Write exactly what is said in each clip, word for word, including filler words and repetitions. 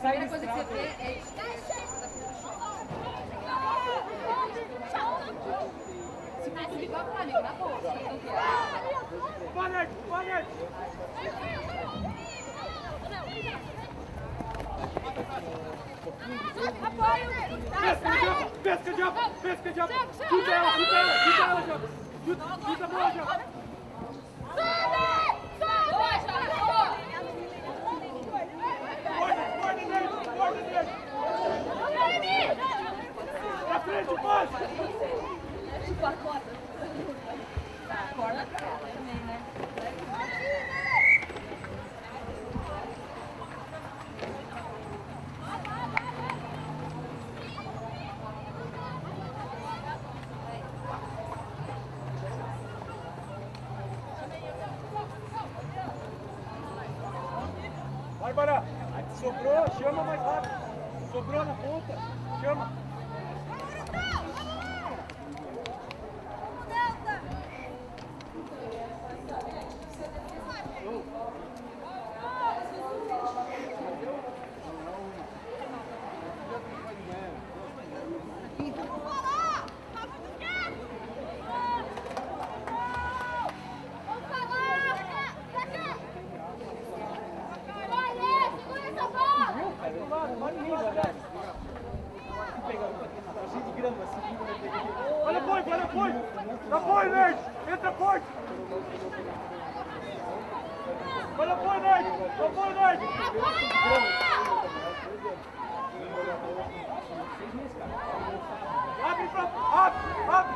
primeira coisa que você vê é isso. Se fosse igual pra mim, na boa. Panete, panete! Apoio! Pesca, diabo! Pesca, diabo! Chuta ela, chuta ela, chuta ela, diabo! Chuta, chuta a bola, diabo! Corta, corta nele, corta nele! Pra frente, passa! Chupa a corda. Tá, a corda pra ela também, né? Bárbara, sobrou, chama mais rápido. Sobrou na ponta, chama. Olha apoio, olha apoio! Apoio, Nerd! Entra forte! Olha apoio, Nerd! Apoio, Nerd! Abre pra... Abre! Abre!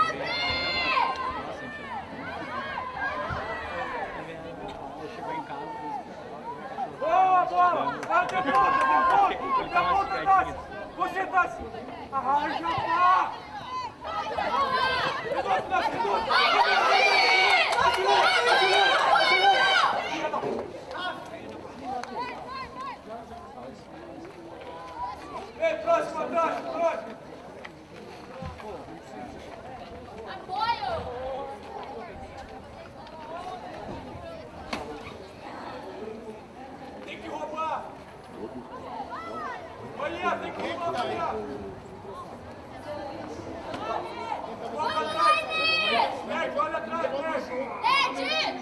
Boa, bola! Vai ter ponta, tem ponta! Tem ponta atrás! Você tá assim! Arranja, pá! Reduz, Tassi, reduz! Ei, próximo, atrás, próximo! Apoio! Tem que roubar! Olha, tem que roubar, olha! Olha atrás! Nerd, olha atrás, Nerd! Nerd!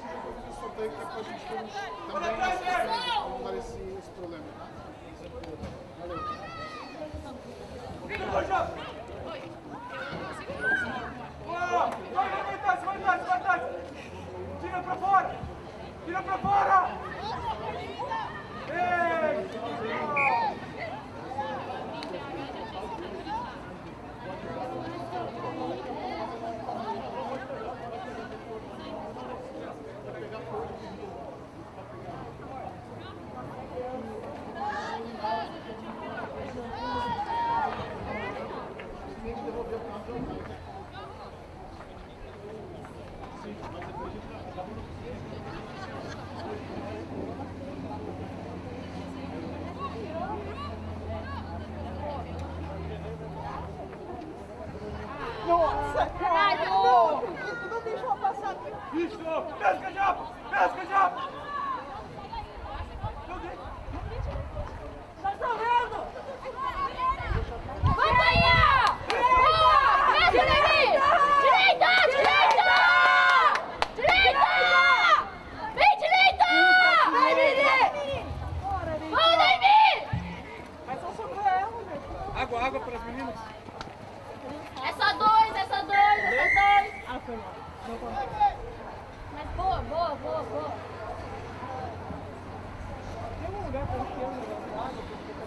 Olha atrás, Nerd! Não dar esse, esse problema. Valeu. Fica no chão! Boa! Vai, vai, vai, Tassi, vai, Tassi, vai, Tassi! Tira pra fora! Tira pra fora! Ei! Nossa, cara! Não! Isso não deixou passar aqui! Isso! Pesca, diabo! Pesca, diabo! Tá correndo! Vai, Bahia! Boa! Desce, Levi! Direita! Direita! Direita! Vem, direita! Vai, Levi! Vamos, Levi! Mas só sobrou ela, né? Água, água para as meninas. É só dois, é só dois, é só dois. Ah, foi mal. Não foi. Mas boa, boa, boa, boa. Tem um lugar pra encher um negócio de água, porque tá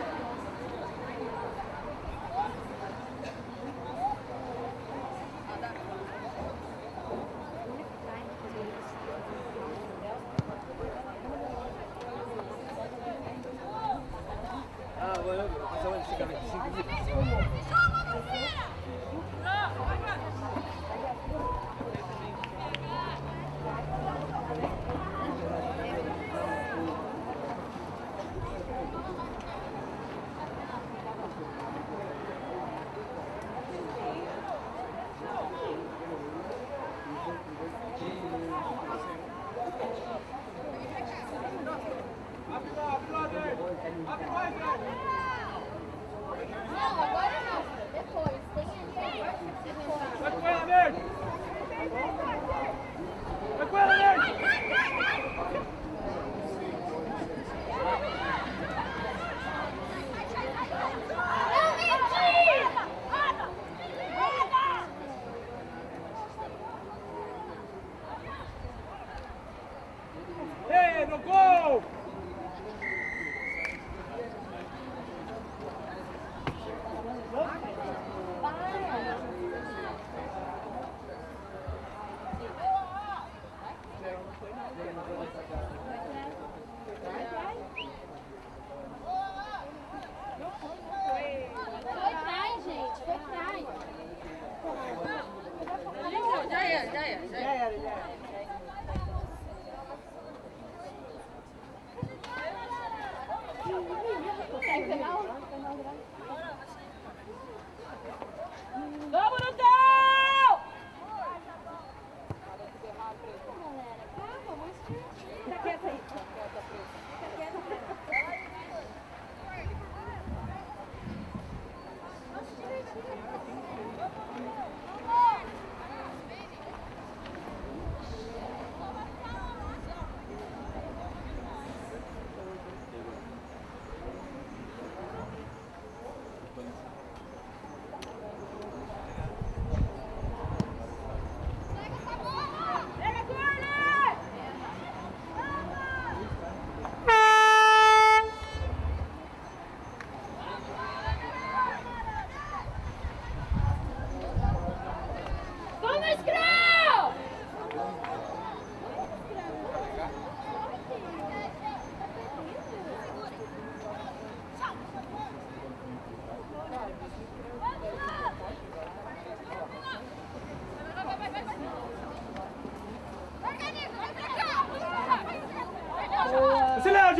Ah, bueno, pasamos el cigarrillo. Abre lá, abre lá, Ney!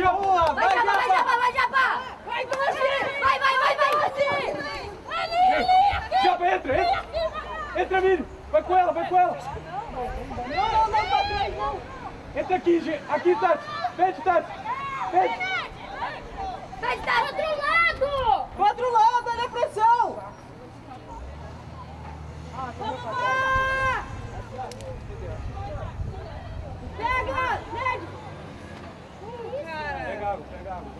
Japa! Vai, Japa, vai, Japa, vai, Japa! Vai, Doce! Vai, vai, vai, vai, Doce! Ali, ali! Japa, entra, entra! Entra, Miri! Vai com ela, vai com ela! Não, não, não, pra trás, não. Entra aqui, Gê. Aqui, Tati! Pede, Tati! Pede! Vai estar do outro lado! Do outro lado, olha a pressão. Vamos lá! Pega, pega! Pega água, pega água.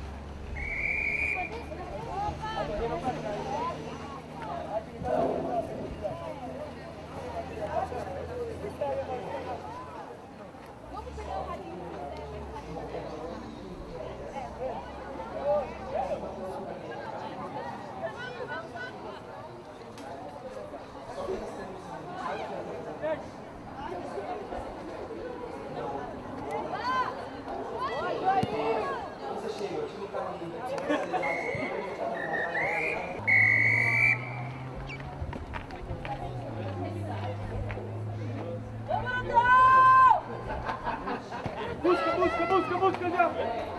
Busca, busca, busca, busca, já!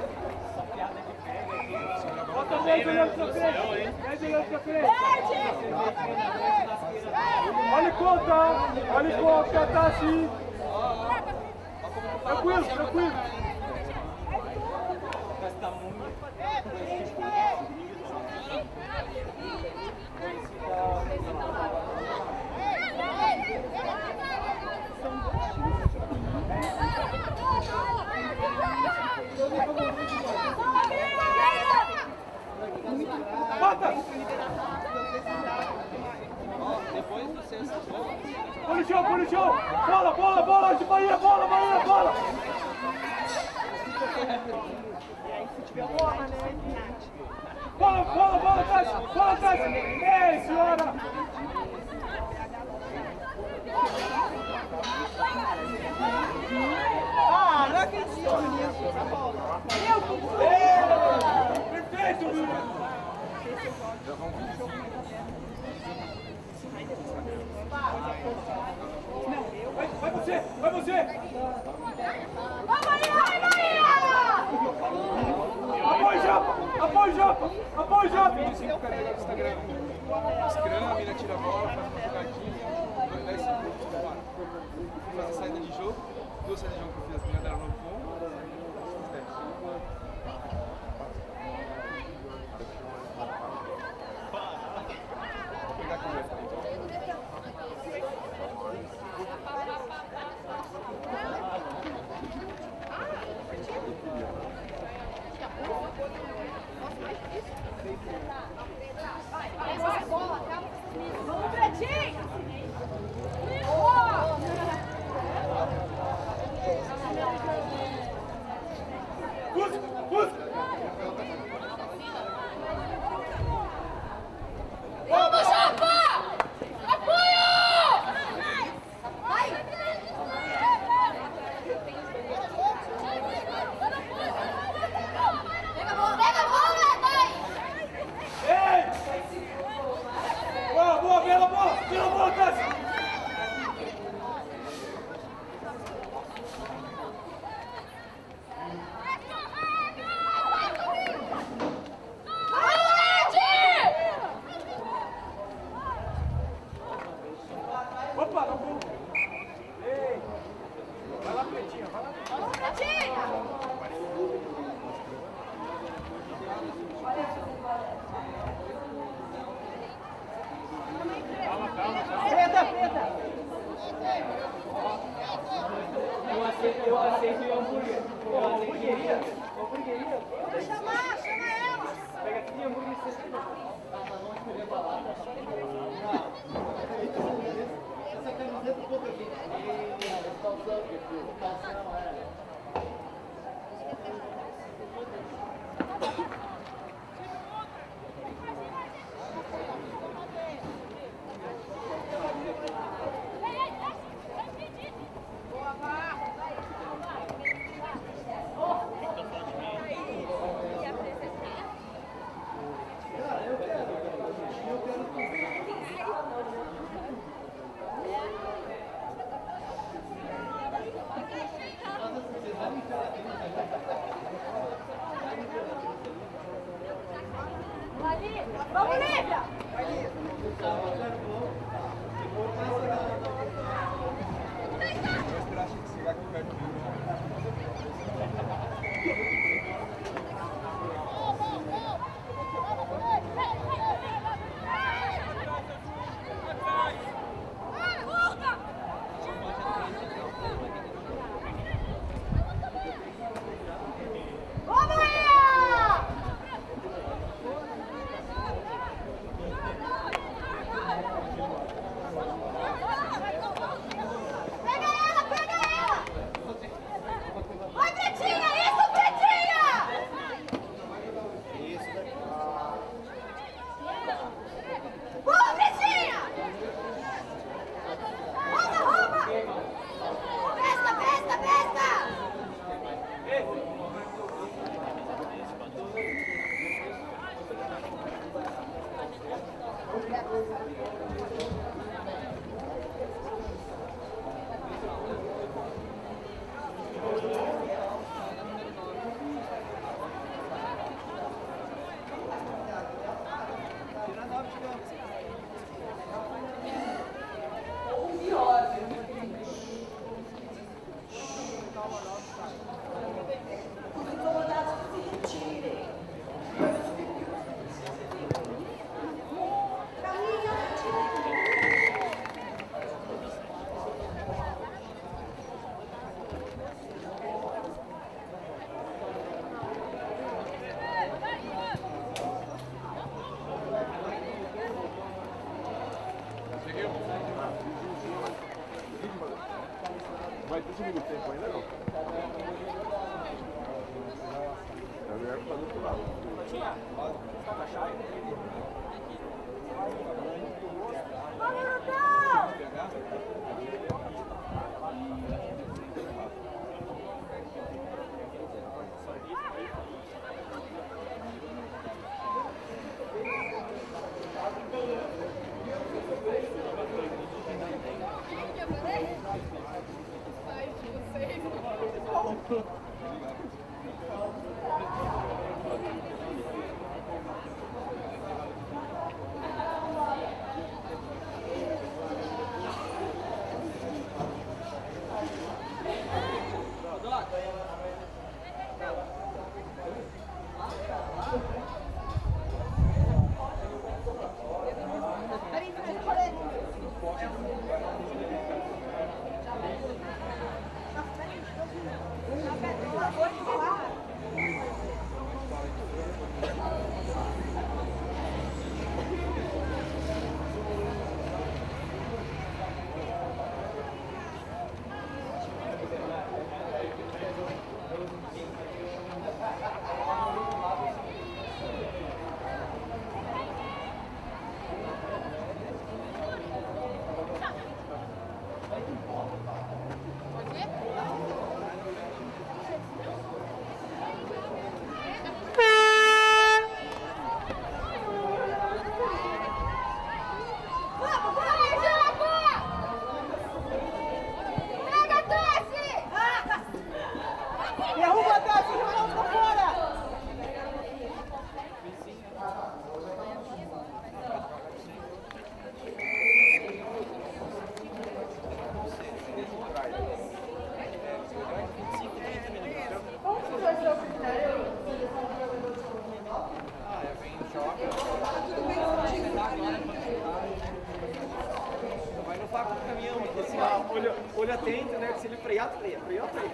Bota dez olhando pra frente! dez olhando pra frente! Olha conta! Olha conta, tá assim! Tranquilo, tranquilo! Bota! Põe no chão, põe no chão! Bola, bola, bola! De Bahia, bola, Bahia, bola! Bola, bola, bola, Tati! Bola, Tati! Ei, senhora! Ah, não acredito nisso. Perfeito, Lula! Vai, vai você, vai você! Vai, Bahia, vai, Bahia! Apoio, Japa! Apoio, Japa! Apoio, Japa! cinco caras no Instagram. Scrum, a mina tira a bola, faz uma jogadinha, dez segundos, para. Faz a saída de jogo, duas saídas de jogo que eu fiz, as meninas deram no ponto. Vou pegar a conversa aí. Vamos, Pretinho! Busca, busca! Vamos, Japa! Apoio! Vai! Pega a bola, pega a bola, vai! Ei! Boa, boa, pela bola! Pela bola, Tati! Opa, não vou! Ei! Vai lá, Pretinha, vai lá! Preta, preta. Eu aceito, eu aceito o hambúrguer. Ô, hambúrgueria? Hambúrgueria? Vou chamar, chama ela. Pega aqui, hambúrguer. Essa camiseta um pouco aqui. Calção, calção, é. Vamos, Lívia! Vai ter segundo tempo ainda não? É melhor para do outro lado. Olho, olho atento, né? Se ele frear, freia. Freia, freia.